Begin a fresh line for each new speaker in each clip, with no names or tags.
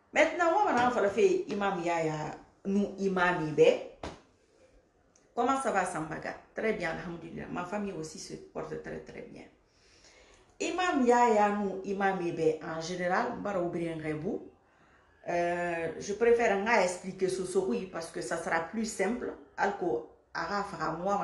Maintenant, on va faire imam Yaya, nous imam Ibe. Comment ça va, Sambaga? Très bien, alhamdulillah. Ma famille aussi se porte très très bien. Imam Yaya, nous imam Ibe, en général, je préfère expliquer ce oui parce que ça sera plus simple. Alko, Arafa, moi,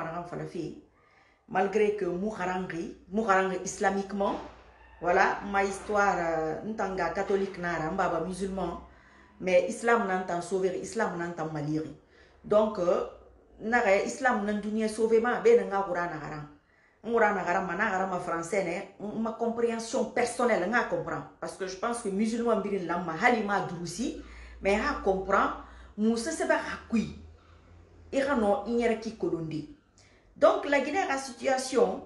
malgré que Mouharangi islamiquement, voilà, ma histoire, n'tanga catholique nara, mbaba musulman, mais islam n'entend sauver, islam n'entend maliri. Donc, nare islam n'endunie sauver ma, ben nga kura nagaran. Ngura nagaran ma français, ne, ma compréhension personnelle, nga comprend. Parce que je pense que musulman birin lama, halima douroussi, mais ha comprend, moussa seba hakui. Irano, inyeraki kolondi. Donc, la Guinée, la situation,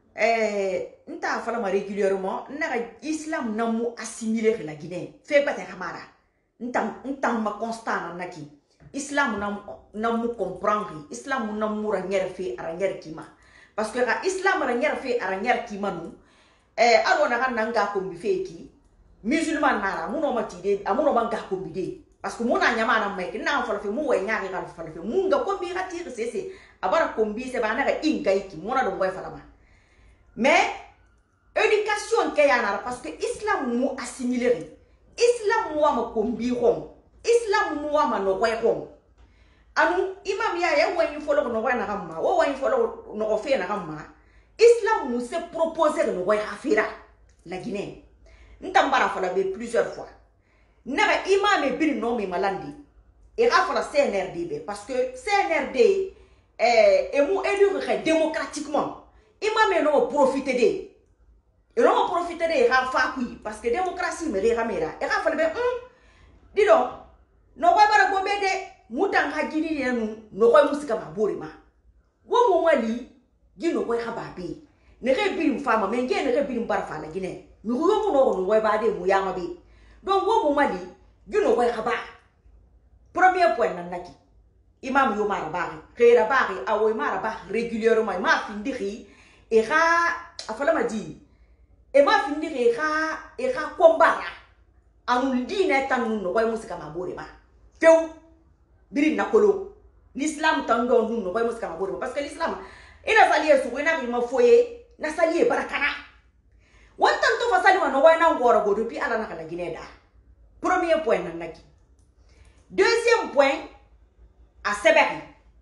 nous avons régulièrement, l'islam n'a pas assimilé la Guinée. Fait pas de ramara. Nous avons constant naki. Islam n'a pas comprendre. Islam n'a pas fait arranger kima. Parce que l'islam n'a fait arranger kima nous. Alors on a nanga kombi fait qui musulman nara, mon homme tide, à mon homme ga kombi. Parce que mon anyama na mec, n'a pas fait mon nyari ga fait mon ga kombi ratir c'est abara kombi c'est ba na ingai ki mona do boy falama. Mais éducation kayana parce que islam mu assimilé. Islam mu ma kombi hom. Islam mu ma no boy hom. Anu imam ya wani follow no wana gamma, o wani follow no fe na gamma. Islam mu se proposer no boy hafira la Guinée. Ntambara fala be plusieurs fois. Nara imam e bir no mi malandi. Et rafala CNRD parce que CNRD et mou élu démocratiquement. Imam no profiter de. Et non profiter de rafa kui parce que démocratie me ramera. Et rafala be dis donc no wa bara gombe de mutan hajini nu no koy musika maborima. Wo mo wali gino koy hababe. Ne rebirim fama men nge ne rebirim barfa la Guinée. Mi ko mo no no ba de mu yama be. Donc wo mo mali gino koy haba. Premier point nan naki. Imam yo mara bari, khera bari awoy mara bari régulièrement ma findiri e ra afala ma di. E ma findiri e ra kombara. Anu dine tanu no koy musika maborima. Few biri nakolo. L'islam tando no koy musika maborima parce que l'islam ina saliye su ina ma foye na saliye barakana. Wantan to fasali wa no wa na ngoro go depuis ala na kala Guinée da. Premier point nan naki. Deuxième point à Seberi.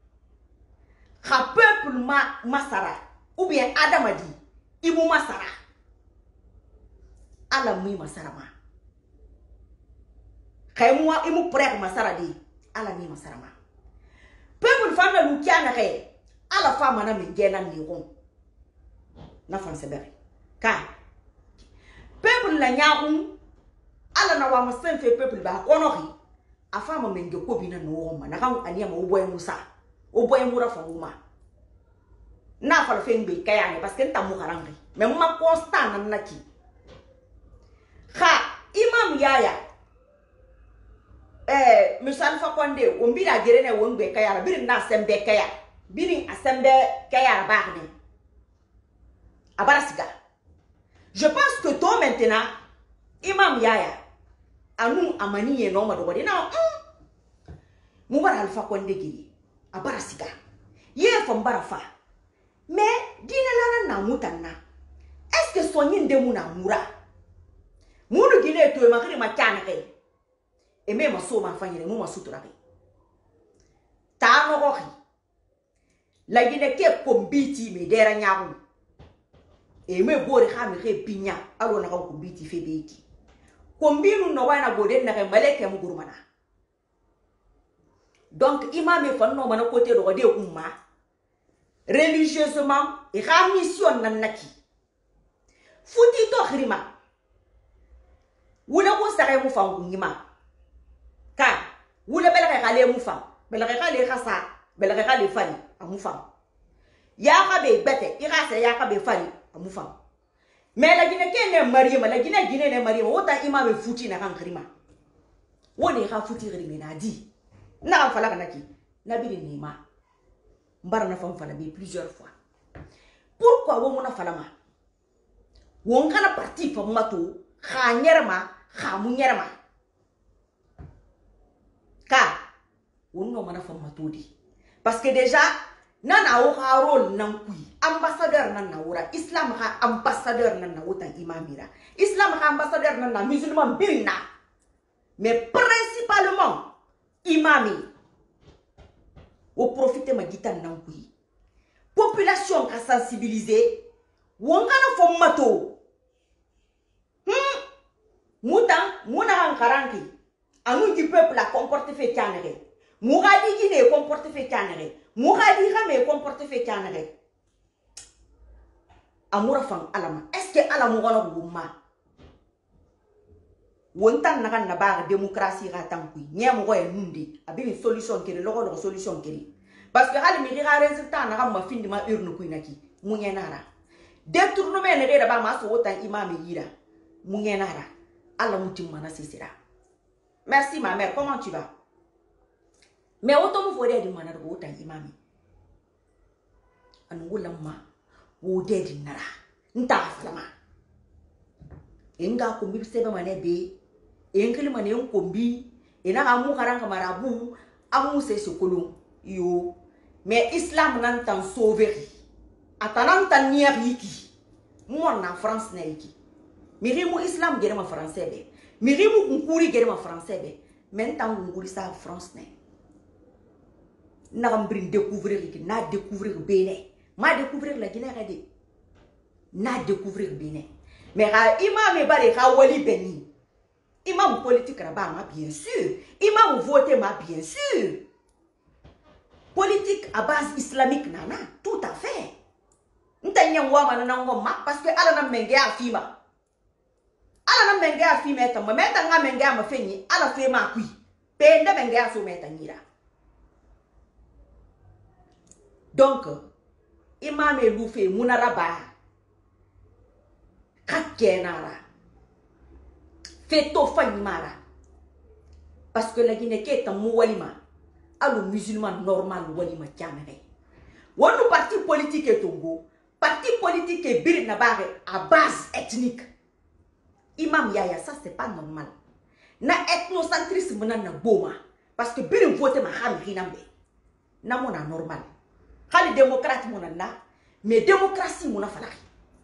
Ha peuple masara ou bien Adamadi ibu masara. Ala mui masara ma. Kayemwa imu prek masara di ala mi masara ma. Peuple femme lu kiana kay ala femme na me gena ni ron. Na fan Seberi. Ka peuple la nyaum ala na wa masen fe peuple ba konori a femme menge ko bina no ma na kan ania ma oboy musa oboy mura fa uma na fa fe ngbe kaya ne parce que nta mu harangi mais ma constant nan naki ha imam yaya misal fa konde o mbira gerene wo ngbe kaya birin na sembe kaya birin asembe kaya ba ne abarasiga. Je pense que toi maintenant imam yaya anu amani ye no madogode na mubara alfa konde giri abara siga ye fam barafa mais dina lana na mutanna est-ce que soñi ndemu na mura munu gine to e makiri ma kana kay e me ma so ma fanyere mu ma sutura kay ta no ko la gine ke kombiti me dera nyabu e me bori khami khe pinya alo na ko kombiti fe beki kombinu no wana gode na maleke mu gurumana. Donc imam e fanno mana côté do de umma religieusement et ra mission nan naki futi to khirima wula ko sare mu fangu ngima ka wula bela khale mu fam bela khale khasa bela khale fani amu fam ya khabe bete irasa ya khabe fani amu fam. Mais la Guinée ne Mariam, la Guinée ne Mariam, autant imam fouti na kan krima. Woni ka fouti rime na di. Na fala kanaki. Na bi ni ma. Mbar na fam fala bi plusieurs fois. Pourquoi wo mona fala ma? Won kana parti fam mato, kha nyerma, kha mu nyerma. on no mana fam matodi parce que déjà nana o ka rôle nan kui ambassadeur nan na wura islam ka ambassadeur nan na wutan imamira islam ka ambassadeur nan na musulman birna mais principalement imami o profiter ma gitan nan kui population ka sensibiliser wongana fam mato mutan muna karanki anu du peuple a comporté fait canere Mouradi qui ne comporte fait canere. Mouradi rame comporte fait canere. Amoura fang alama. Est-ce que ala mourana gouma? Wontan nagan na bar démocratie ratankui. Nya moura nundi. Abi une solution kiri. Loro solution kiri. Parce que hali miri résultat naga ma fin de ma urne kuinaki. Munyenara. Détournement ne reda ba ma so wotan imam yira. Munyenara. Ala mutim mana sisira. Merci ma mère. Comment tu vas? Mais autant vous voyez du manara autant imami anungula ma wo dedi nara nta flama enga ko mbi sebe mane be enkili mane ko mbi ena amu karanga marabu amu se sokolo yo mais islam nan tan sauver atanan tan nier yiki mon na France na yiki mirimu islam gere ma français be mirimu nkuri gere ma français be men tan nguri sa France ne na mbrin découvrir ki na découvrir Bénin ma découvrir la Guinée redi na découvrir Bénin mais ra imam e bare ka wali beni imam politique là-bas ma bien sûr imam voter ma bien sûr politique à base islamique nana tout à fait ntanya ngwa mana ngoma parce que ala na menge afima ala na menge afima eta ma meta nga menge ma fenyi ala fe ma kui pende menge aso meta nyira. Donc, imam e loufe munaraba kakenara feto fanyimara parce que la Guinée est un moualima allo musulman normal walima tiamere wonu parti politique et tongo parti politique et bir na bare à base ethnique imam yaya ça c'est pas normal na ethnocentrisme na boma parce que bir vote ma xam hinambe na mona normal. Khali démocrate monana mais démocratie mona falaki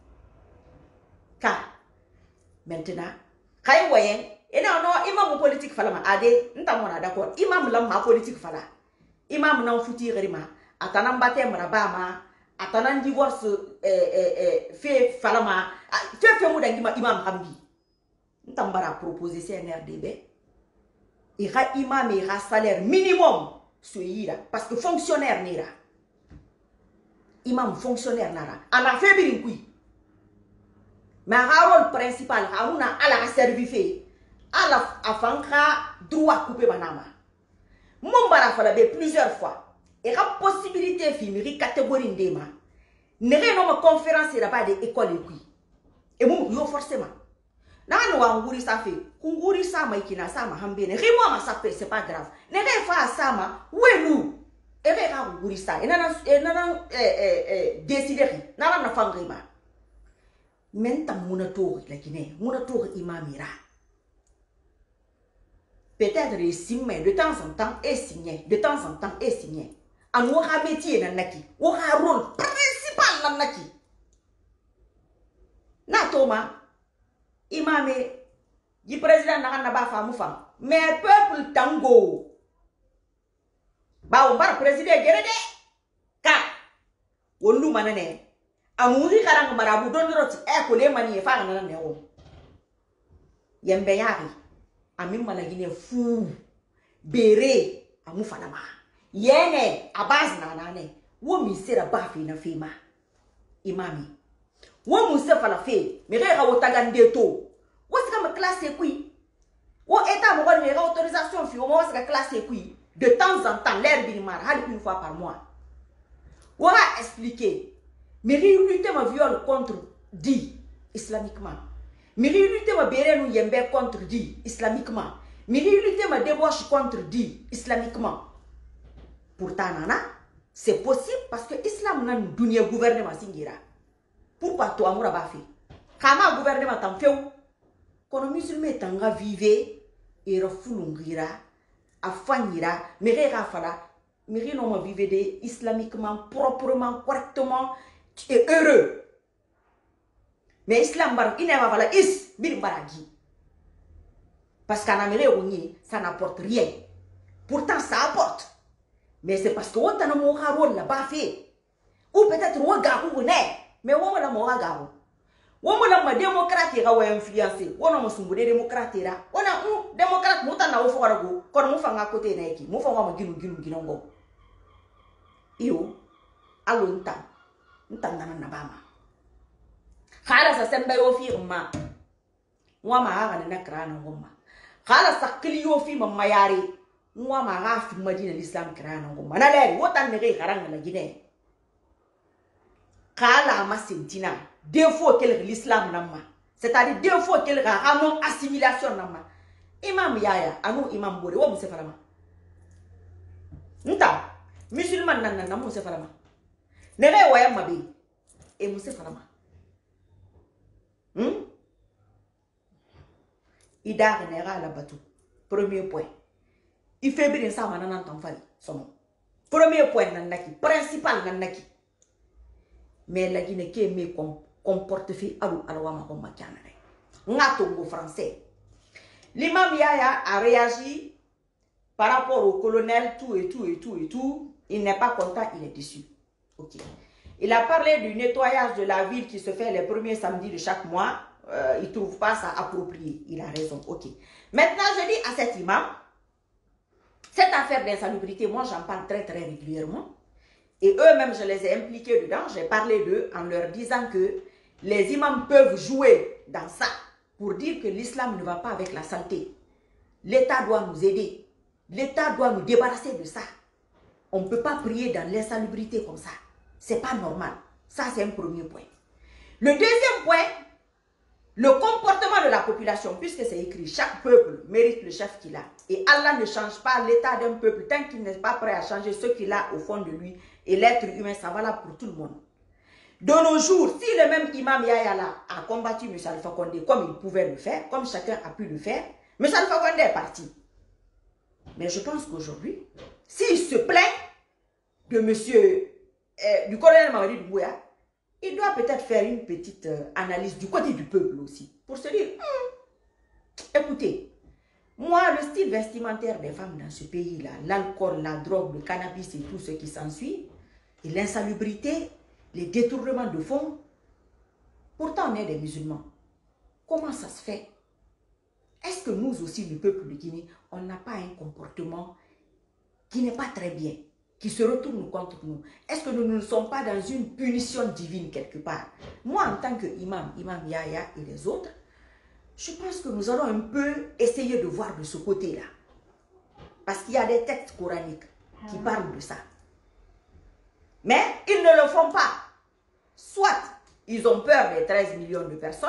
ka maintenant kay wayen ena no imam politique falama ade nta mona d'accord imam lam ma politique fala imam nan futi rima atana mbate marabama atana divorce fait falama fait mu dangi ma imam hambi nta mbara proposer CNRDB et ra imam et ra salaire minimum soyira parce que fonctionnaire nira imam fonctionnaire nara ana fait birin kui mais rôle principal hauna ala servi fait ala afanka droit couper banama mon bara fala be plusieurs fois et la possibilité filmeri catégorie ndema nere no ma conférence là-bas de école kui et mon yo forcément na no nguri ça fait kunguri sama ikina sama hambene rimo ma ça fait c'est pas grave nere fa sama welu ere ka nguri ça et nana décider nana na fangrima menta munatori la Guinée munatori imamira peut-être les signes de temps en temps et signé de temps en temps et signé en aura métier nanaki aura rôle principal nanaki na toma imame di président na ba famu fam mais peuple tango ba on bar président gerede ka wonu manane amuri karang marabu don roti e ko le mani e fa na ne wo yembe yari amin malagine fu bere amu falama yene abaz na nane wo mi sera ba fi na fima imami wo mu se fala fe me re ga wotagande to wo sika me classe kui wo eta mo ga autorisation fi wo mo sika classe kui de temps en temps l'air binimar une fois par mois on va expliquer mais lutter ma viol contre dit islamiquement mais lutter ma béré nous yembe contre dit islamiquement mais lutter ma débauche contre dit islamiquement pourtant nana c'est possible parce que islam nan dunia gouvernement singira pourquoi toi amoura ba fait kama gouvernement tan feu kono musulman tanga vive et refulungira Afanyira, Mirera Fala, Miri non vivre islamiquement, proprement, correctement, tu es heureux. Mais Islam bar, il n'est pas voilà, is, bir baragi. Parce qu'en Amérique, ça n'apporte rien. Pourtant, ça apporte. Mais c'est parce que on t'a mon rôle là-bas fait. Ou peut-être on garou mais on la mora garou. On la démocrate ra wa influencer. On a mo sumbu démocrate ra. On a un démocrate mo tana o fo ko mo fanga côté na eki. Mo fanga mo ginu ngo. Iyo alo nta na bama. Khala sa sembe yo fi umma. Wa ma ha na krana ngoma. Khala sa kliyo fi mamma yare. Wa ma ha fi madina l'islam krana ngoma. Na le wotan ne re karanga la Guinée. Khala ma sentina. Deux fois qu'elle l'islam nama. C'est-à-dire deux fois qu'elle a mon assimilation nama. Imam Yaya, anou imam Bore, wa muse falama. Nta, musulman nanana muse falama. Nere waya mabe, et muse falama. Ida renera la bateau. Premier point. Il fait bien ça maintenant en fali. Premier point nanaki, principal nanaki. Mais la Guinée qui est mieux comporte fi alou alawama ko makianare. Ngatongo français. L'imam Yaya a réagi par rapport au colonel, tout. Il n'est pas content, il est déçu. Ok. Il a parlé du nettoyage de la ville qui se fait les premiers samedis de chaque mois. Il ne trouve pas ça approprié. Il a raison. Ok. Maintenant, je dis à cet imam, cette affaire d'insalubrité, moi j'en parle très régulièrement. Et eux-mêmes, je les ai impliqués dedans. J'ai parlé d'eux en leur disant que les imams peuvent jouer dans ça pour dire que l'islam ne va pas avec la saleté. L'État doit nous aider. L'État doit nous débarrasser de ça. On ne peut pas prier dans l'insalubrité comme ça. Ce n'est pas normal. Ça, c'est un premier point. Le deuxième point, le comportement de la population, puisque c'est écrit, chaque peuple mérite le chef qu'il a. Et Allah ne change pas l'état d'un peuple tant qu'il n'est pas prêt à changer ce qu'il a au fond de lui. Et l'être humain, ça va là pour tout le monde. De nos jours, si le même imam Yaya là a combattu M. Alpha Condé comme il pouvait le faire, comme chacun a pu le faire, M. Alpha Condé est parti. Mais je pense qu'aujourd'hui, s'il se plaint de du colonel Mamadi Doumbouya, il doit peut-être faire une petite analyse du côté du peuple aussi, pour se dire, écoutez, moi, le style vestimentaire des femmes dans ce pays-là, l'alcool, la drogue, le cannabis et tout ce qui s'ensuit, et l'insalubrité, les détournements de fonds, pourtant on est des musulmans. Comment ça se fait? Est-ce que nous aussi, le peuple de Guinée, on n'a pas un comportement qui n'est pas très bien, qui se retourne contre nous? Est-ce que nous ne sommes pas dans une punition divine quelque part? Moi, en tant qu'imam, imam Yaya et les autres, je pense que nous allons un peu essayer de voir de ce côté-là. Parce qu'il y a des textes coraniques qui parlent de ça. Mais ils ne le font pas. Soit ils ont peur des 13 millions de personnes,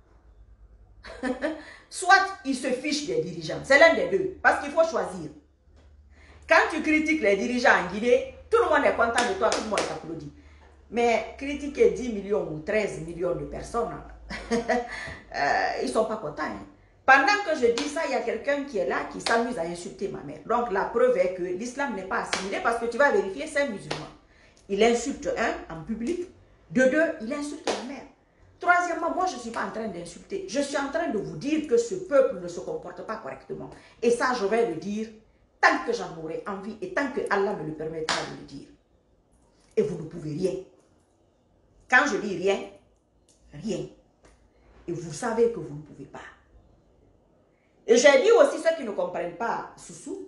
soit ils se fichent des dirigeants. C'est l'un des deux. Parce qu'il faut choisir. Quand tu critiques les dirigeants en Guinée, tout le monde est content de toi, tout le monde t'applaudit. Mais critiquer 10 millions ou 13 millions de personnes, ils ne sont pas contents. Hein. Pendant que je dis ça, il y a quelqu'un qui est là, qui s'amuse à insulter ma mère. Donc la preuve est que l'islam n'est pas assimilé parce que tu vas vérifier, c'est un musulman. Il insulte un en public. De deux, il insulte la mère. Troisièmement, moi je ne suis pas en train d'insulter. Je suis en train de vous dire que ce peuple ne se comporte pas correctement. Et ça, je vais le dire tant que j'en aurai envie et tant que Allah me le permettra de le dire. Et vous ne pouvez rien. Quand je dis rien, rien. Et vous savez que vous ne pouvez pas. Et j'ai dit aussi ceux qui ne comprennent pas, Soussou,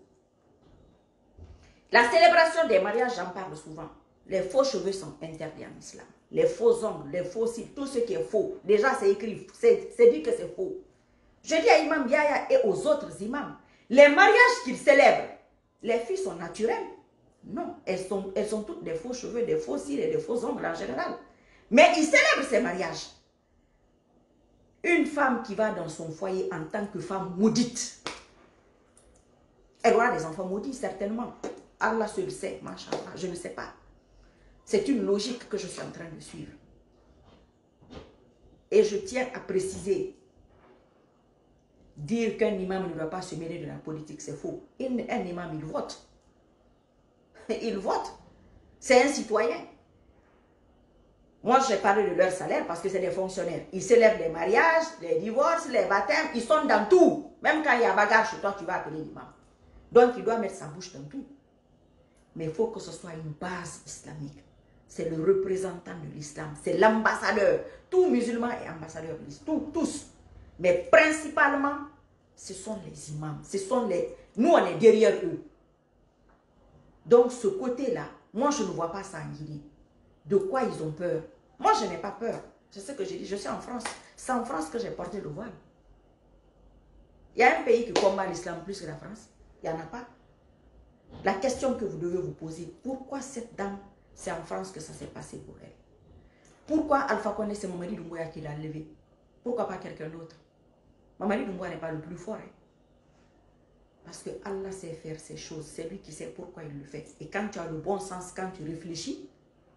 la célébration des mariages, j'en parle souvent. Les faux cheveux sont interdits en islam. Les faux ongles, les faux cils, tout ce qui est faux. Déjà, c'est écrit, c'est dit que c'est faux. Je dis à Imam Yaya et aux autres imams, les mariages qu'ils célèbrent, les filles sont naturelles. Non, elles sont toutes des faux cheveux, des faux cils et des faux ongles en général. Mais ils célèbrent ces mariages. Une femme qui va dans son foyer en tant que femme maudite, elle aura des enfants maudits certainement. Allah seul sait, machallah, je ne sais pas. C'est une logique que je suis en train de suivre. Et je tiens à préciser, Dire qu'un imam ne doit pas se mêler de la politique, c'est faux. Un imam, il vote. Il vote. C'est un citoyen. Moi, j'ai parlé de leur salaire parce que c'est des fonctionnaires. Ils célèbrent les mariages, les divorces, les baptêmes. Ils sont dans tout. Même quand il y a bagarre chez toi, tu vas appeler l'imam. Donc, il doit mettre sa bouche dans tout. Mais il faut que ce soit une base islamique. C'est le représentant de l'islam. C'est l'ambassadeur. Tout musulman est ambassadeur de l'islam. Tous. Mais principalement, ce sont les imams. Nous, on est derrière eux. Donc, ce côté-là, moi, je ne vois pas ça en Guinée. De quoi ils ont peur? Moi, je n'ai pas peur. C'est ce que j'ai dit. Je suis en France. C'est en France que j'ai porté le voile. Il y a un pays qui combat l'islam plus que la France? Il n'y en a pas. La question que vous devez vous poser, pourquoi cette dame, c'est en France que ça s'est passé pour elle? Pourquoi Alpha Condé, c'est Mamadi Doumbouya qui l'a levé? Pourquoi pas quelqu'un d'autre? Mamadi Doumbouya n'est pas le plus fort. Hein? Parce que Allah sait faire ces choses. C'est lui qui sait pourquoi il le fait. Et quand tu as le bon sens, quand tu réfléchis,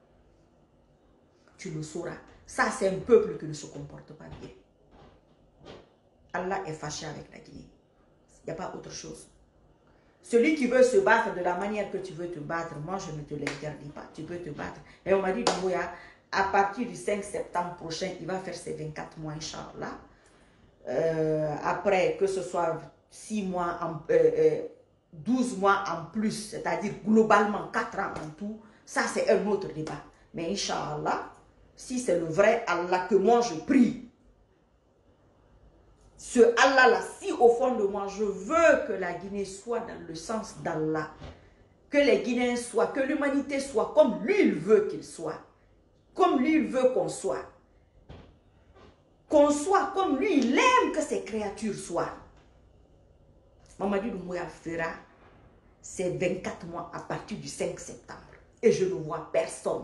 tu le sauras. Ça, c'est un peuple qui ne se comporte pas bien. Allah est fâché avec la Guinée. Il n'y a pas autre chose. Celui qui veut se battre de la manière que tu veux te battre, moi je ne te l'interdis pas, tu peux te battre. Et on m'a dit, Doumbouya, à partir du 5 septembre prochain, il va faire ses 24 mois, Inch'Allah. Après, que ce soit 6 mois, 12 mois en plus, c'est-à-dire globalement 4 ans en tout, ça c'est un autre débat. Mais Inch'Allah, si c'est le vrai Allah que moi je prie, ce Allah-là, si au fond de moi, je veux que la Guinée soit dans le sens d'Allah, que les Guinéens soient, que l'humanité soit comme lui, il veut qu'il soit, comme lui, il veut qu'on soit comme lui, il aime que ses créatures soient. Mamadi Doumbouya fera ses 24 mois à partir du 5 septembre. Et je ne vois personne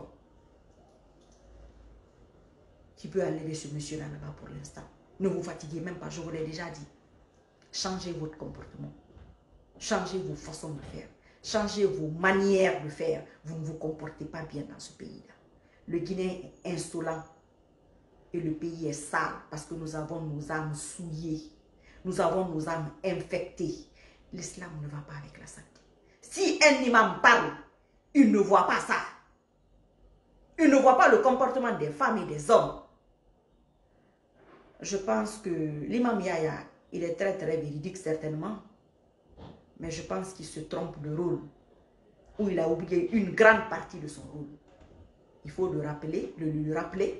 qui peut enlever ce monsieur-là là-bas pour l'instant. Ne vous fatiguez même pas, je vous l'ai déjà dit. Changez votre comportement. Changez vos façons de faire. Changez vos manières de faire. Vous ne vous comportez pas bien dans ce pays-là. Le Guinéen est insolent. Et le pays est sale parce que nous avons nos âmes souillées. Nous avons nos âmes infectées. L'islam ne va pas avec la santé. Si un imam parle, il ne voit pas ça. Il ne voit pas le comportement des femmes et des hommes. Je pense que l'imam Yahya, il est très très véridique certainement, mais je pense qu'il se trompe de rôle, ou il a oublié une grande partie de son rôle. Il faut lui rappeler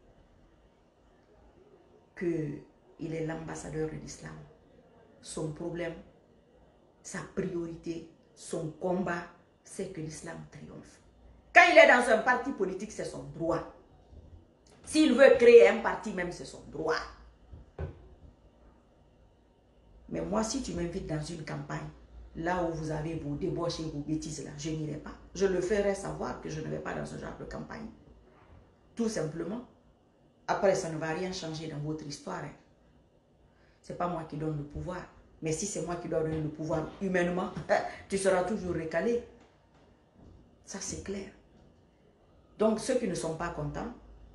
qu'il est l'ambassadeur de l'islam. Son problème, sa priorité, son combat, c'est que l'islam triomphe. Quand il est dans un parti politique, c'est son droit. S'il veut créer un parti même, c'est son droit. Mais moi, si tu m'invites dans une campagne, là où vous avez vos débauches et vos bêtises, là, je n'irai pas. Je le ferai savoir que je ne vais pas dans ce genre de campagne. Tout simplement. Après, ça ne va rien changer dans votre histoire. Hein. Ce n'est pas moi qui donne le pouvoir. Mais si c'est moi qui dois donner le pouvoir humainement, tu seras toujours recalé. Ça, c'est clair. Donc, ceux qui ne sont pas contents,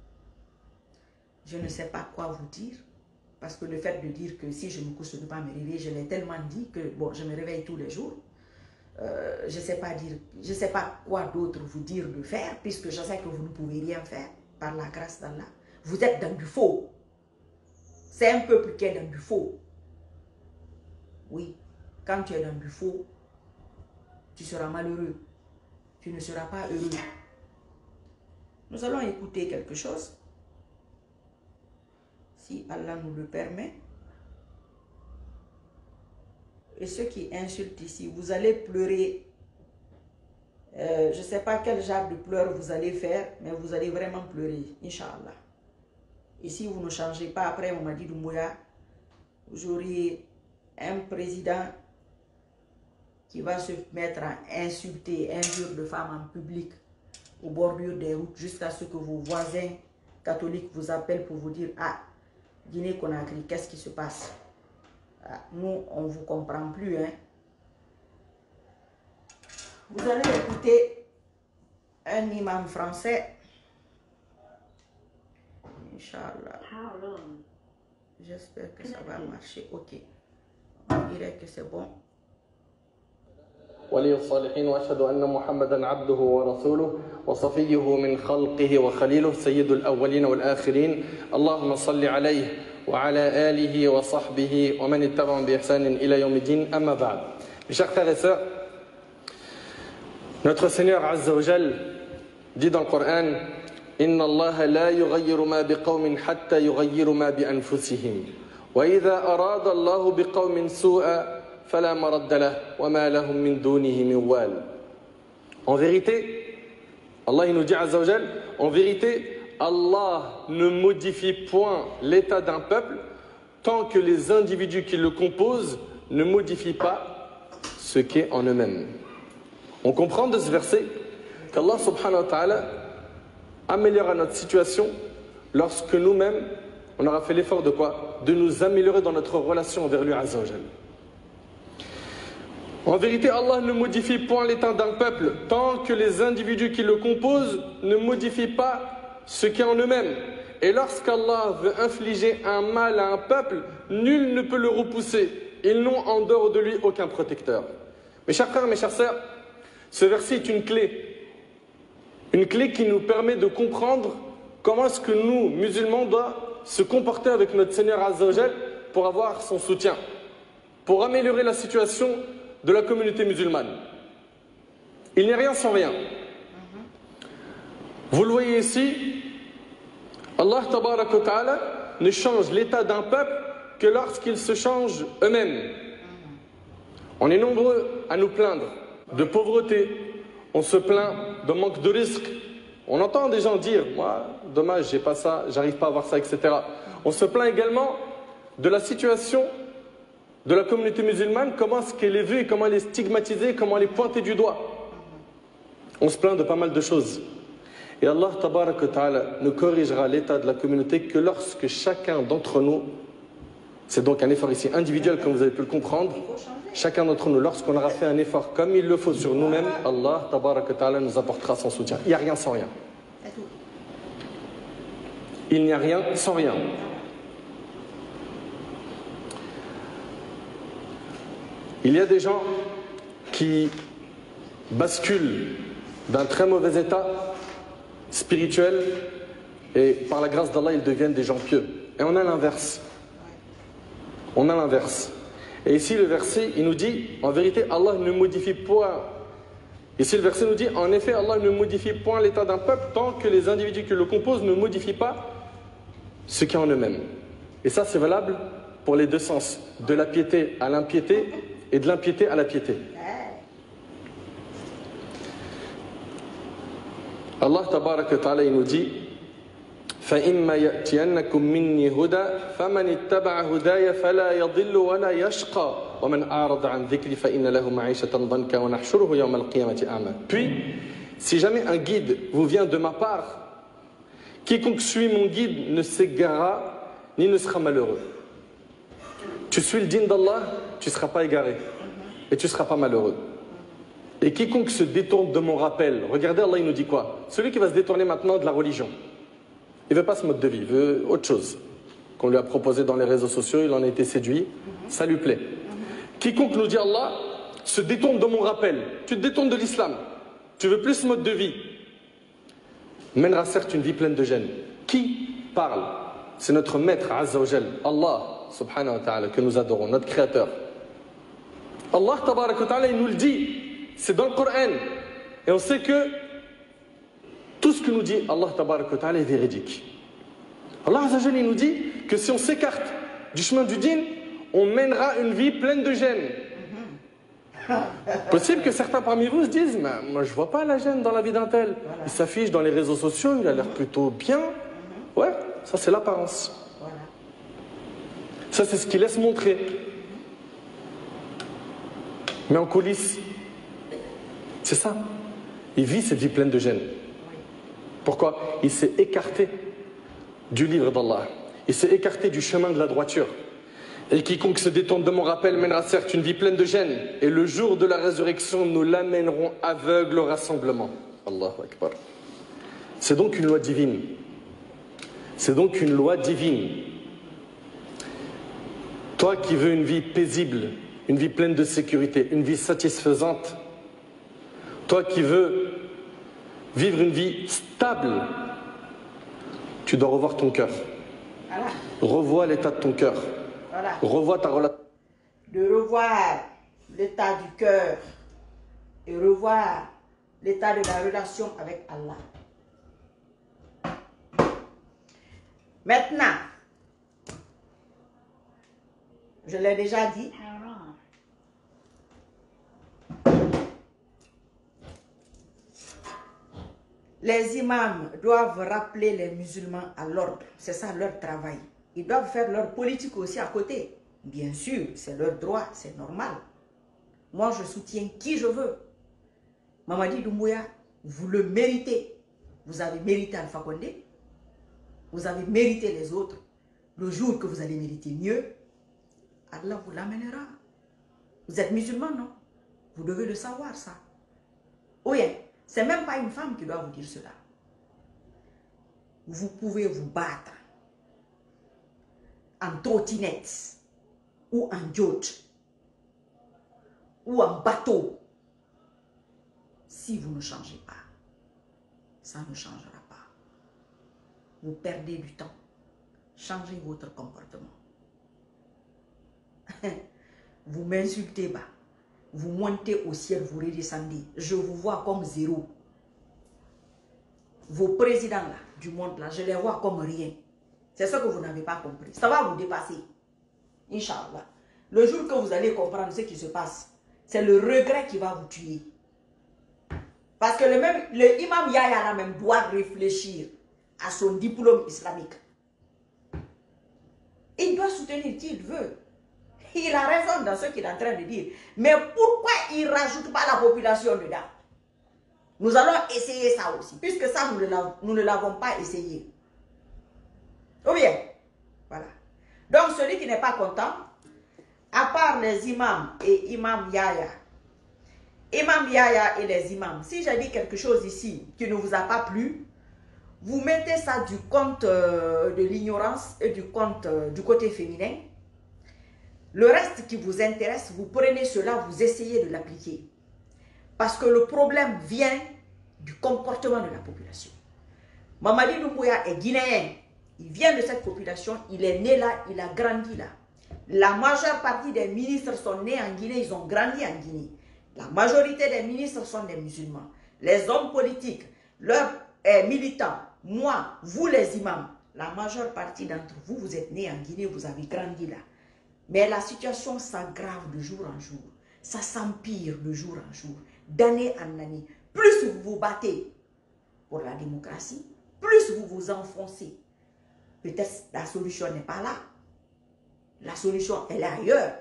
je ne sais pas quoi vous dire. Parce que le fait de dire que si je me couche, je ne peux pas me réveiller, je l'ai tellement dit que bon, je me réveille tous les jours. Je ne sais pas quoi d'autre vous dire de faire, puisque je sais que vous ne pouvez rien faire par la grâce d'Allah. Vous êtes dans du faux. C'est un peuple qui est dans du faux. Oui, quand tu es dans du faux, tu seras malheureux. Tu ne seras pas heureux. Nous allons écouter quelque chose. Si Allah nous le permet. Et ceux qui insultent ici, vous allez pleurer. Je ne sais pas quel genre de pleurs vous allez faire, mais vous allez vraiment pleurer, Inch'Allah. Et si vous ne changez pas, après Mamadi Doumbouya, vous aurez un président qui va se mettre à insulter, injure de femmes en public, au bordure des routes, jusqu'à ce que vos voisins catholiques vous appellent pour vous dire « Ah, Guinée-Conakry, qu'est-ce qui se passe ?» Nous, on ne vous comprend plus. Hein. Vous allez écouter un imam français. Inch'Allah. J'espère que ça va marcher. Ok. On dirait que c'est bon.
ولي الصالحين وأشهد أن محمدا عبده ورسوله وصفيه من خلقه وخليله سيد الأولين والآخرين اللهم صل عليه وعلى آله وصحبه ومن اتبعهم بإحسان إلى يوم الدين أما بعد. Mes chers frères et sœurs, notre Seigneur Azza wa Jal dit dans le Coran إن الله لا يغير ما بقوم حتى يغيروا ما بأنفسهم وإذا أراد الله بقوم سوءا فلا مرد له وما لهم من دونه من وال. En vérité, Allah il nous dit Azza wa Jal, en vérité, Allah ne modifie point l'état d'un peuple tant que les individus qui le composent ne modifient pas ce qu'est en eux-mêmes. On comprend de ce verset qu'Allah subhanahu wa ta'ala améliorera notre situation lorsque nous-mêmes, on aura fait l'effort de quoi? De nous améliorer dans notre relation envers lui Azza wa Jal. En vérité, Allah ne modifie point l'état d'un peuple tant que les individus qui le composent ne modifient pas ce qu'est en eux-mêmes. Et lorsqu'Allah veut infliger un mal à un peuple, nul ne peut le repousser. Ils n'ont en dehors de lui aucun protecteur. Mes chers frères, mes chères sœurs, ce verset est une clé. Une clé qui nous permet de comprendre comment est-ce que nous, musulmans, doivent se comporter avec notre Seigneur Azza wa Jal pour avoir son soutien, pour améliorer la situation de la communauté musulmane. Il n'y a rien sans rien. Vous le voyez ici, Allah tabaraka wa ta'ala ne change l'état d'un peuple que lorsqu'ils se changent eux-mêmes. On est nombreux à nous plaindre de pauvreté, on se plaint de manque de risque. On entend des gens dire, moi, dommage, j'ai pas ça, j'arrive pas à avoir ça, etc. On se plaint également de la situation de la communauté musulmane, comment est-ce qu'elle est vue, comment elle est stigmatisée, comment elle est pointée du doigt. On se plaint de pas mal de choses. Et Allah tabaraka wa ta'ala ne corrigera l'état de la communauté que lorsque chacun d'entre nous, c'est donc un effort ici individuel comme vous avez pu le comprendre, chacun d'entre nous, lorsqu'on aura fait un effort comme il le faut sur nous-mêmes, Allah tabaraka wa ta'ala nous apportera son soutien. Il n'y a rien sans rien. Il n'y a rien sans rien. Il y a des gens qui basculent d'un très mauvais état spirituel et par la grâce d'Allah ils deviennent des gens pieux. Et on a l'inverse. On a l'inverse. Et ici le verset il nous dit en vérité Allah ne modifie point. Ici le verset nous dit en effet Allah ne modifie point l'état d'un peuple tant que les individus qui le composent ne modifient pas ce qui est en eux-mêmes. Et ça c'est valable pour les deux sens, de la piété à l'impiété et de l'impiété à la piété. Allah tabaraka wa ta'ala il nous dit فَإِمَّا يَأْتِيَنَّكُم مِّنِّي هُدًى فَمَنِ اتَّبَعَ هُدَايَ فَلَا يَضِلُّ وَلَا يَشْقَى وَمَنْ أَعْرَضَ عَنْ ذِكْرِي فَإِنَّ لَهُ مَعِيشَةً ضَنكًا وَنَحْشُرُهُ يَوْمَ الْقِيَامَةِ أَعْمَى. Puis, si jamais un guide vous vient de ma part, quiconque suit mon guide ne s'égarera ni ne sera malheureux. Tu suis le dîn d'Allah, tu ne seras pas égaré et tu ne seras pas malheureux. Et quiconque se détourne de mon rappel, regardez Allah il nous dit quoi? Celui qui va se détourner maintenant de la religion, il ne veut pas ce mode de vie, il veut autre chose qu'on lui a proposé dans les réseaux sociaux, il en a été séduit, ça lui plaît. Quiconque nous dit Allah se détourne de mon rappel, tu te détournes de l'islam, tu veux plus ce mode de vie, mènera certes une vie pleine de gêne. Qui parle? C'est notre maître Azza wa Jal, Allah subhanahu wa ta'ala, que nous adorons, notre créateur. Allah tabaraka wa ta'ala il nous le dit, c'est dans le Coran et on sait que tout ce que nous dit Allah tabaraka wa ta'ala est véridique. Allah Azza wa Jal il nous dit que si on s'écarte du chemin du dîn, on mènera une vie pleine de gêne. Possible que certains parmi vous se disent mais moi je vois pas la gêne dans la vie d'un tel, il s'affiche dans les réseaux sociaux, il a l'air plutôt bien. Ouais, ça c'est l'apparence. Ça c'est ce qu'il laisse montrer. Mais en coulisses, c'est ça. Il vit cette vie pleine de gêne. Pourquoi? Il s'est écarté du livre d'Allah. Il s'est écarté du chemin de la droiture. Et quiconque se détourne de mon rappel mènera certes une vie pleine de gêne. Et le jour de la résurrection, nous l'amènerons aveugle au rassemblement. Allahu Akbar. C'est donc une loi divine. C'est donc une loi divine. Toi qui veux une vie paisible, une vie pleine de sécurité, une vie satisfaisante, toi qui veux vivre une vie stable, tu dois revoir ton cœur.
Voilà.
Revois l'état de ton cœur.
Voilà.
Revois ta relation.
De revoir l'état du cœur et revoir l'état de la relation avec Allah. Maintenant, je l'ai déjà dit, les imams doivent rappeler les musulmans à l'ordre. C'est ça leur travail. Ils doivent faire leur politique aussi à côté. Bien sûr, c'est leur droit, c'est normal. Moi, je soutiens qui je veux. Mamadi Doumbouya, vous le méritez. Vous avez mérité Alpha Condé. Vous avez mérité les autres. Le jour que vous allez mériter mieux, Allah vous l'amènera. Vous êtes musulman, non? Vous devez le savoir, ça. Oui, c'est même pas une femme qui doit vous dire cela. Vous pouvez vous battre en trottinette ou en yacht ou en bateau. Si vous ne changez pas, ça ne changera pas. Vous perdez du temps. Changez votre comportement. Vous m'insultez bas. Vous montez au ciel, vous redescendez. Je vous vois comme zéro. Vos présidents là, du monde là, je les vois comme rien. C'est ce que vous n'avez pas compris. Ça va vous dépasser. Inch'Allah. Le jour que vous allez comprendre ce qui se passe, c'est le regret qui va vous tuer. Parce que le imam Yahya là même doit réfléchir à son diplôme islamique. Il doit soutenir qui il veut. Il a raison dans ce qu'il est en train de dire. Mais pourquoi il ne rajoute pas la population dedans? Nous allons essayer ça aussi. Puisque ça, nous ne l'avons pas essayé. Ou bien, voilà. Donc, celui qui n'est pas content, à part les imams et imam Yahya, et les imams, si j'ai dit quelque chose ici qui ne vous a pas plu, vous mettez ça du compte de l'ignorance et du compte du côté féminin. Le reste qui vous intéresse, vous prenez cela, vous essayez de l'appliquer. Parce que le problème vient du comportement de la population. Mamadi Doumbouya est guinéen. Il vient de cette population, il est né là, il a grandi là. La majeure partie des ministres sont nés en Guinée, ils ont grandi en Guinée. La majorité des ministres sont des musulmans. Les hommes politiques, leurs militants, moi, vous les imams, la majeure partie d'entre vous, vous êtes nés en Guinée, vous avez grandi là. Mais la situation s'aggrave de jour en jour. Ça s'empire de jour en jour, d'année en année. Plus vous vous battez pour la démocratie, plus vous vous enfoncez. Peut-être la solution n'est pas là. La solution, elle est ailleurs.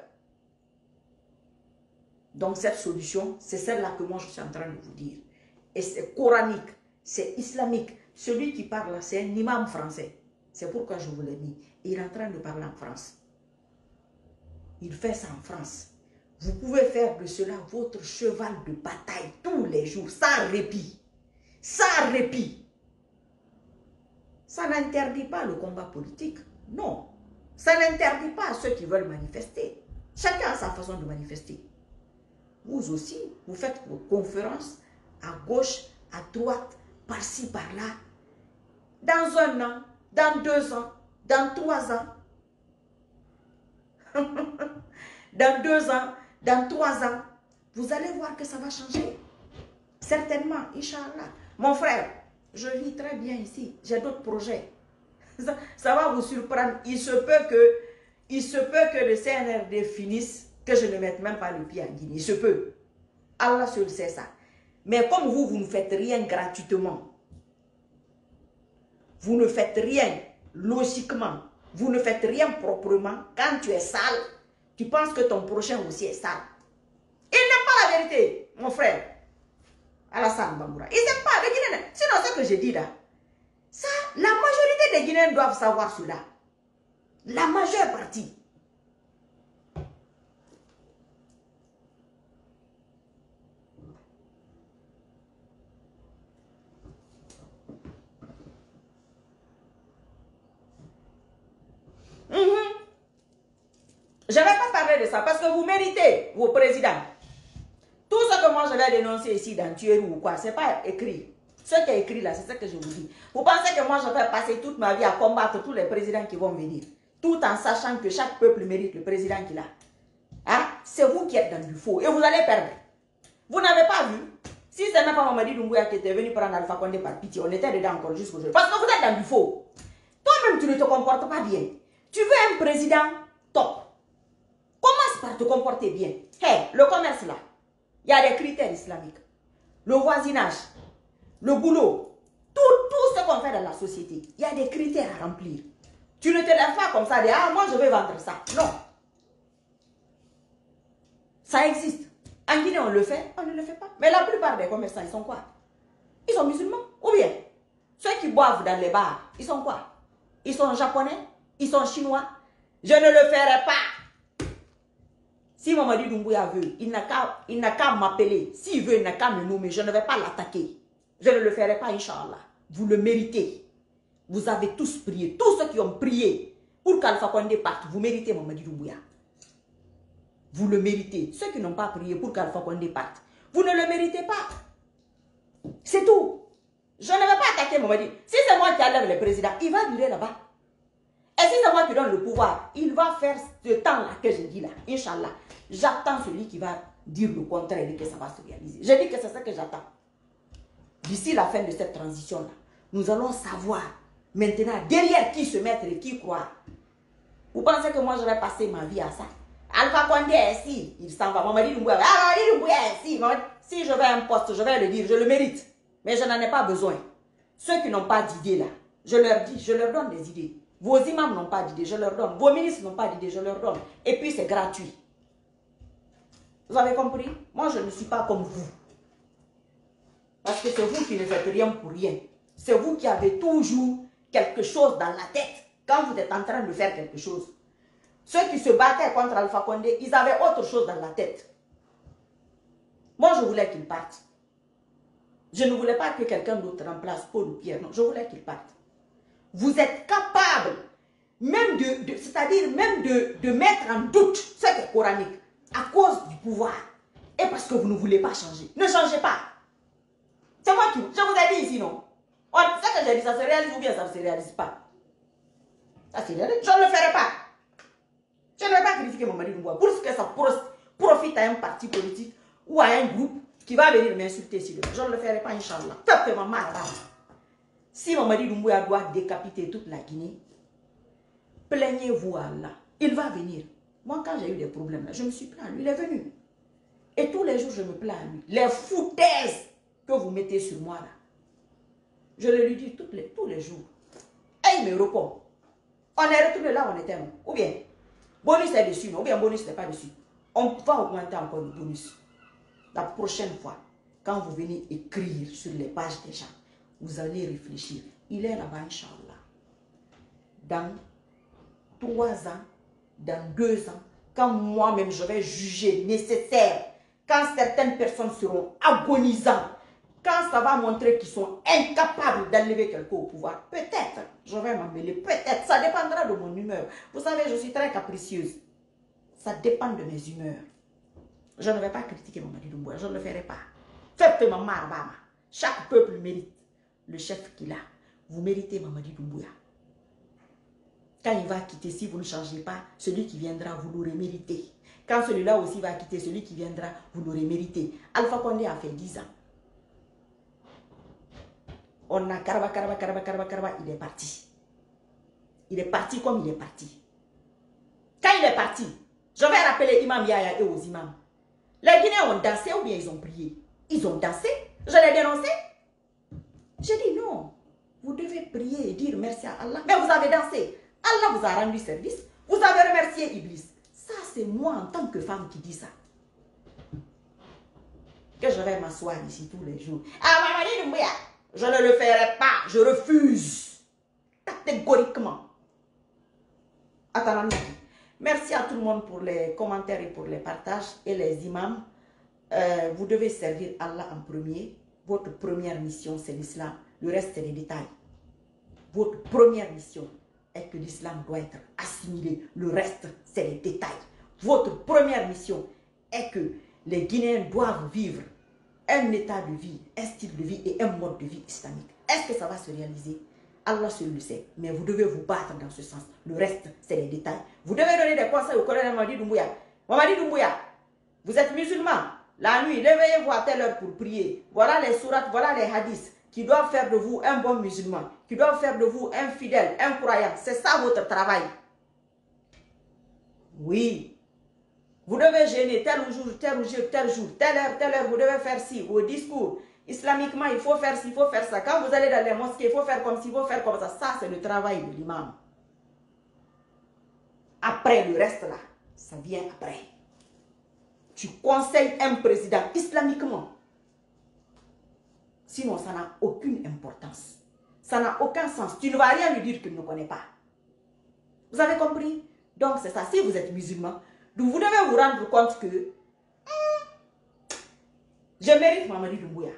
Donc cette solution, c'est celle-là que moi je suis en train de vous dire. Et c'est coranique, c'est islamique. Celui qui parle là, c'est un imam français. C'est pourquoi je vous l'ai mis. Il est en train de parler en France. Il fait ça en France. Vous pouvez faire de cela votre cheval de bataille tous les jours, sans répit. Sans répit. Ça n'interdit pas le combat politique. Non. Ça n'interdit pas à ceux qui veulent manifester. Chacun a sa façon de manifester. Vous aussi, vous faites vos conférences à gauche, à droite, par-ci, par-là. Dans 1 an, dans 2 ans, dans 3 ans. Dans 2 ans, dans 3 ans, vous allez voir que ça va changer. Certainement, Inch'Allah. Mon frère, je vis très bien ici. J'ai d'autres projets. Ça va vous surprendre. Il se peut que le CNRD finisse, que je ne mette même pas le pied en Guinée. Il se peut. Allah seul sait ça. Mais comme vous ne faites rien gratuitement, vous ne faites rien logiquement, vous ne faites rien proprement, quand tu es sale, tu penses que ton prochain aussi est sale. Il n'aime pas la vérité, mon frère. Alassane Bamboura. Il n'aime pas les Guinéens. Sinon, ce que j'ai dit là, ça, la majorité des Guinéens doivent savoir cela. La majeure partie. Je de ça parce que vous méritez vos présidents. Tout ce que moi je vais dénoncer ici dans Tueru ou quoi, c'est pas écrit. Ce qui est écrit là, c'est ce que je vous dis. Vous pensez que moi je vais passer toute ma vie à combattre tous les présidents qui vont venir, tout en sachant que chaque peuple mérite le président qu'il a. Hein? C'est vous qui êtes dans du faux et vous allez perdre. Vous n'avez pas vu? Si c'est même pas Mamadi Doumbouya qui était venu prendre Alpha Condé par pitié, on était dedans encore jusqu'aujourd'hui. Parce que vous êtes dans du faux. Toi-même, tu ne te comportes pas bien. Tu veux un président top. Commence par te comporter bien. Hey, le commerce là, il y a des critères islamiques. Le voisinage, le boulot, tout ce qu'on fait dans la société, il y a des critères à remplir. Tu ne te lèves pas comme ça, de, ah, moi je vais vendre ça. Non. Ça existe. En Guinée, on le fait, on ne le fait pas. Mais la plupart des commerçants, ils sont quoi? Ils sont musulmans. Ou bien, ceux qui boivent dans les bars, ils sont quoi? Ils sont japonais, ils sont chinois. Je ne le ferai pas. Si Mamadi Doumbouya veut, il n'a qu'à m'appeler. S'il veut, il n'a qu'à me nommer. Je ne vais pas l'attaquer. Je ne le ferai pas, Inch'Allah. Vous le méritez. Vous avez tous prié. Tous ceux qui ont prié pour qu'Alpha Condé parte, vous méritez Mamadi Doumbouya. Vous le méritez. Ceux qui n'ont pas prié pour qu'Alpha Condé parte, vous ne le méritez pas. C'est tout. Je ne vais pas attaquer Mamadi. Si c'est moi qui enlève le président, il va durer là-bas. Et si c'est moi qui donne le pouvoir, il va faire ce temps-là que je dis là. Inch'Allah. J'attends celui qui va dire le contraire et que ça va se réaliser. Je dis que c'est ça que j'attends. D'ici la fin de cette transition-là, nous allons savoir maintenant derrière qui se mettre et qui croire. Vous pensez que moi je vais passer ma vie à ça? Alpha Condé est ici, il s'en va. Mamadi Doumbouya, Mamadi Doumbouya est ici. Si je veux un poste, je vais le dire, je le mérite. Mais je n'en ai pas besoin. Ceux qui n'ont pas d'idées là, je leur dis, je leur donne des idées. Vos imams n'ont pas d'idées, je leur donne. Vos ministres n'ont pas d'idées, je leur donne. Et puis c'est gratuit. Vous avez compris? Moi je ne suis pas comme vous. Parce que c'est vous qui ne faites rien pour rien. C'est vous qui avez toujours quelque chose dans la tête quand vous êtes en train de faire quelque chose. Ceux qui se battaient contre Alpha Condé, ils avaient autre chose dans la tête. Moi, je voulais qu'ils partent. Je ne voulais pas que quelqu'un d'autre remplace Paul ou Pierre. Non, je voulais qu'ils partent. Vous êtes capable même c'est-à-dire même de mettre en doute ce qui est coranique à cause du pouvoir. Et parce que vous ne voulez pas changer. Ne changez pas. C'est moi qui... Je vous ai dit ici, non? Ce que j'ai dit, ça se réalise ou bien ça ne se réalise pas? Ça se réalise. Je ne le ferai pas. Je ne vais pas critiquer Mamadi Doumbouya pour ce que ça profite à un parti politique ou à un groupe qui va venir m'insulter ici. Je ne le ferai pas, Inch'Allah. Peuple maman là-bas. Si Mamadi Doumbouya doit décapiter toute la Guinée, plaignez-vous à Allah. Il va venir. Moi, quand j'ai eu des problèmes, là, je me suis plaint à lui. Il est venu. Et tous les jours, je me plains à lui. Les foutaises que vous mettez sur moi, là, je le lui dis tous les jours. Et il me répond. On est retourné là où on était, non? Ou bien, bonus est dessus, non? Ou bien bonus n'est pas dessus. On va augmenter encore le bonus. La prochaine fois, quand vous venez écrire sur les pages des gens, vous allez réfléchir. Il est là-bas, Inch'Allah. Dans 3 ans, dans 2 ans, quand moi-même je vais juger nécessaire, quand certaines personnes seront agonisants, quand ça va montrer qu'ils sont incapables d'enlever quelqu'un au pouvoir, peut-être, je vais m'en mêler, peut-être, ça dépendra de mon humeur. Vous savez, je suis très capricieuse. Ça dépend de mes humeurs. Je ne vais pas critiquer Mamadi Doumbouya, je ne le ferai pas. Faites ma marabama. Chaque peuple mérite le chef qu'il a. Vous méritez Mamadi Doumbouya. Quand il va quitter, si vous ne changez pas, celui qui viendra, vous l'aurez mérité. Quand celui-là aussi va quitter, celui qui viendra, vous l'aurez mérité. Alpha Condé a fait 10 ans. On a Karaba, il est parti. Il est parti comme il est parti. Quand il est parti, je vais rappeler Imam Yahya et aux imams. Les Guinéens ont dansé ou bien ils ont prié? Ils ont dansé. Je l'ai dénoncé. J'ai dit non. Vous devez prier et dire merci à Allah. Mais vous avez dansé. Allah vous a rendu service. Vous avez remercié Iblis. Ça, c'est moi en tant que femme qui dit ça. Que je vais m'asseoir ici tous les jours. Ah, Mamadi Doumbouya, je ne le ferai pas. Je refuse. Catégoriquement. Attends, merci à tout le monde pour les commentaires et pour les partages et les imams. Vous devez servir Allah en premier. Votre première mission, c'est l'islam. Le reste, c'est les détails. Votre première mission est que l'islam doit être assimilé. Le reste, c'est les détails. Votre première mission est que les Guinéens doivent vivre un état de vie, un style de vie et un mode de vie islamique. Est-ce que ça va se réaliser? Allah seul le sait, mais vous devez vous battre dans ce sens. Le reste, c'est les détails. Vous devez donner des conseils au colonel Mamadi Doumbouya. Mamadi Doumbouya, vous êtes musulman. La nuit, réveillez-vous à telle heure pour prier. Voilà les sourates, voilà les hadiths qui doivent faire de vous un bon musulman, qui doivent faire de vous un fidèle, un croyant. C'est ça votre travail. Oui. Vous devez jeûner tel jour, tel jour, tel jour, telle heure, vous devez faire ci, vos discours. Islamiquement, il faut faire ci, il faut faire ça. Quand vous allez dans les mosquées, il faut faire comme ci, il faut faire comme ça. Ça, c'est le travail de l'imam. Après, le reste là, ça vient après. Tu conseilles un président islamiquement. Sinon, ça n'a aucune importance. Ça n'a aucun sens. Tu ne vas rien lui dire qu'il ne connaît pas. Vous avez compris? Donc, c'est ça. Si vous êtes musulman, vous devez vous rendre compte que je mérite Mamadi Doumbouya.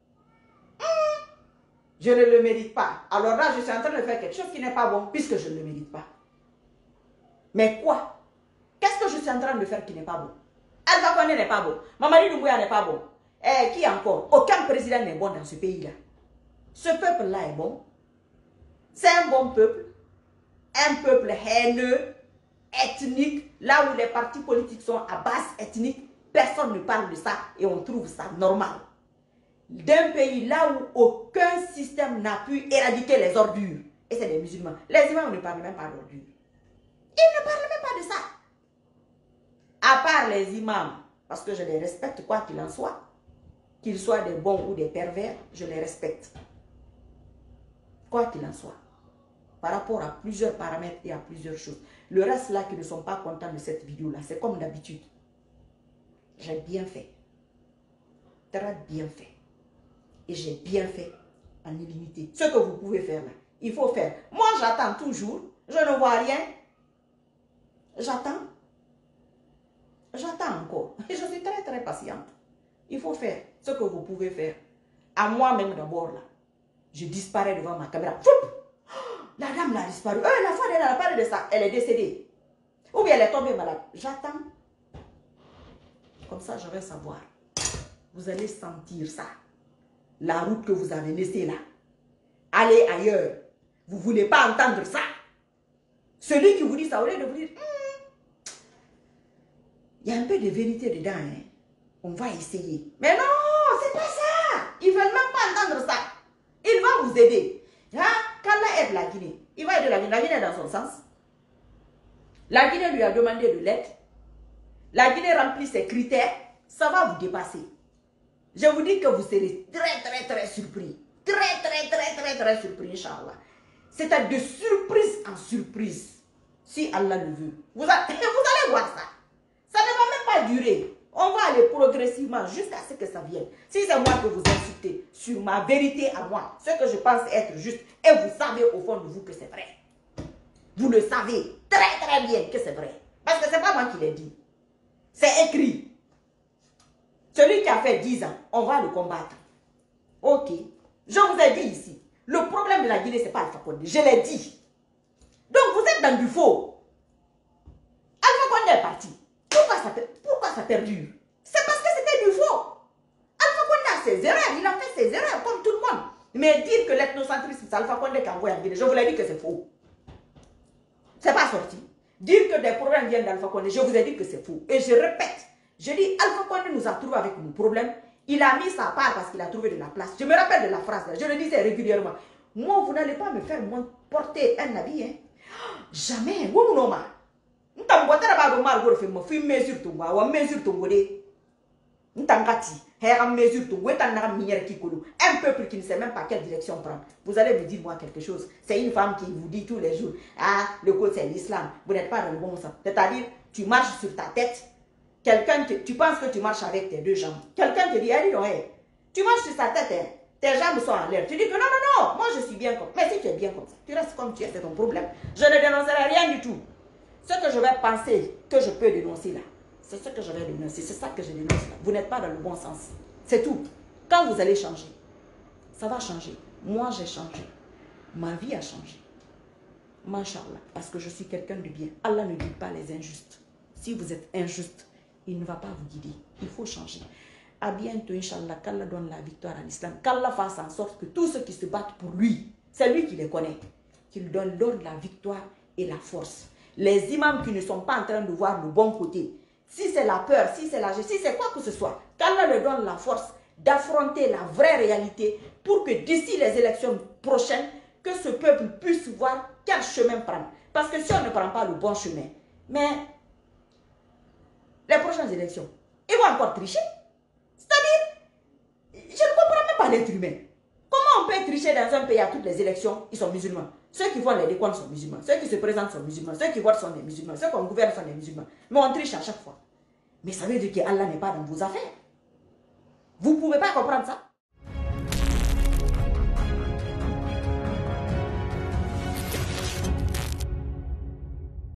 Je ne le mérite pas. Alors là, je suis en train de faire quelque chose qui n'est pas bon puisque je ne le mérite pas. Mais quoi? Qu'est-ce que je suis en train de faire qui n'est pas bon? Alpha Condé n'est pas bon. Mamadi Doumbouya n'est pas bon. Et qui encore? Aucun président n'est bon dans ce pays-là. Ce peuple-là est bon. C'est un bon peuple. Un peuple haineux, ethnique, là où les partis politiques sont à base ethnique. Personne ne parle de ça et on trouve ça normal. D'un pays là où aucun système n'a pu éradiquer les ordures. Et c'est des musulmans. Les imams ne parlent même pas d'ordures. Ils ne parlent même pas de ça. À part les imams, parce que je les respecte quoi qu'il en soit, qu'ils soient des bons ou des pervers, je les respecte. Quoi qu'il en soit. Par rapport à plusieurs paramètres et à plusieurs choses. Le reste là qui ne sont pas contents de cette vidéo là, c'est comme d'habitude. J'ai bien fait. Très bien fait. Et j'ai bien fait en illimité. Ce que vous pouvez faire là, il faut faire. Moi, j'attends toujours. Je ne vois rien. J'attends. J'attends encore. Et je suis très, très patiente. Il faut faire ce que vous pouvez faire. À moi-même d'abord là. Je disparais devant ma caméra. Foup! La dame l'a disparu. La femme, elle n'a pas parlé de ça. Elle est décédée. Ou bien elle est tombée malade. J'attends. Comme ça, je vais savoir. Vous allez sentir ça. La route que vous avez laissée là. Allez ailleurs. Vous ne voulez pas entendre ça. Celui qui vous dit ça, au lieu de vous dire, il y a un peu de vérité dedans. Hein. On va essayer. Mais non, c'est pas ça. Ils ne veulent même pas entendre ça. Il va vous aider. Hein? Qu'Allah aide la Guinée. Il va aider la Guinée. La Guinée est dans son sens. La Guinée lui a demandé de l'aide. La Guinée remplit ses critères. Ça va vous dépasser. Je vous dis que vous serez très, très, très surpris. Très, très, très, très, très surpris, Inch'Allah. C'est de surprise en surprise. Si Allah le veut. Vous allez voir ça. Ça ne va même pas durer. On va aller progressivement jusqu'à ce que ça vienne. Si c'est moi que vous insultez sur ma vérité à moi, ce que je pense être juste, et vous savez au fond de vous que c'est vrai. Vous le savez très, très bien que c'est vrai. Parce que ce n'est pas moi qui l'ai dit. C'est écrit. Celui qui a fait 10 ans, on va le combattre. Ok. Je vous ai dit ici, le problème de la Guinée, ce n'est pas Alpha Condé. Je l'ai dit. Donc vous êtes dans du faux. Alpha Condé est parti. Pourquoi ça perdure? C'est parce que c'était du faux. Alpha Condé a ses erreurs. Il a fait ses erreurs comme tout le monde. Mais dire que l'ethnocentrisme, c'est Alpha Condé qui a envoyé en Guinée, je vous l'ai dit que c'est faux. C'est pas sorti. Dire que des problèmes viennent d'Alpha Condé, je vous ai dit que c'est faux. Et je répète. Je dis, Alpha Condé nous a trouvé avec nos problèmes. Il a mis sa part parce qu'il a trouvé de la place. Je me rappelle de la phrase, là. Je le disais régulièrement. Moi, vous n'allez pas me faire porter un habit. Hein? Jamais. Vous non ma. Vous mesure ton bois, mesure ton bodé. Vous mesure ton bois, un peuple qui ne sait même pas quelle direction prendre. Vous allez me dire moi quelque chose. C'est une femme qui vous dit tous les jours, ah, le code c'est l'islam. Vous n'êtes pas dans le bon sens. C'est-à-dire, tu marches sur ta tête. Quelqu'un, tu penses que tu marches avec tes deux jambes. Quelqu'un te dit, allez, non, hey, tu marches sur sa tête, hein, tes jambes sont en l'air. Tu dis que non, non, non, moi je suis bien comme ça. Mais si tu es bien comme ça, tu restes comme tu es, c'est ton problème. Je ne dénoncerai rien du tout. Ce que je vais penser que je peux dénoncer là, c'est ce que je vais dénoncer. C'est ça que je dénonce là. Vous n'êtes pas dans le bon sens. C'est tout. Quand vous allez changer, ça va changer. Moi, j'ai changé. Ma vie a changé. Masha'Allah. Parce que je suis quelqu'un de bien. Allah ne dit pas les injustes. Si vous êtes injuste, il ne va pas vous guider. Il faut changer. À bientôt, Inch'Allah, qu'Allah donne la victoire à l'islam. Qu'Allah fasse en sorte que tous ceux qui se battent pour lui, c'est lui qui les connaît, qu'il donne la victoire et la force. Les imams qui ne sont pas en train de voir le bon côté, si c'est la peur, si c'est si c'est quoi que ce soit, qu'Allah leur donne la force d'affronter la vraie réalité pour que d'ici les élections prochaines, que ce peuple puisse voir quel chemin prendre. Parce que si on ne prend pas le bon chemin, mais les prochaines élections, ils vont encore tricher. C'est-à-dire, je ne comprends même pas l'être humain. Comment on peut tricher dans un pays à toutes les élections, ils sont musulmans. Ceux qui font les décomptes sont musulmans. Ceux qui se présentent sont musulmans. Ceux qui votent sont des musulmans. Ceux qu'on gouverne sont des musulmans. Mais on triche à chaque fois. Mais ça veut dire qu'Allah n'est pas dans vos affaires. Vous ne pouvez pas comprendre ça.